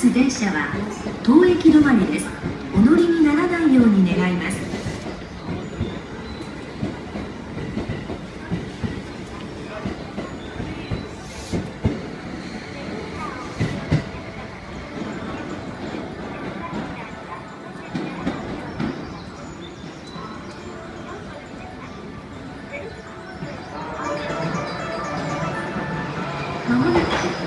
す電車は当駅止まりです。お乗りにならないように願います。まもなく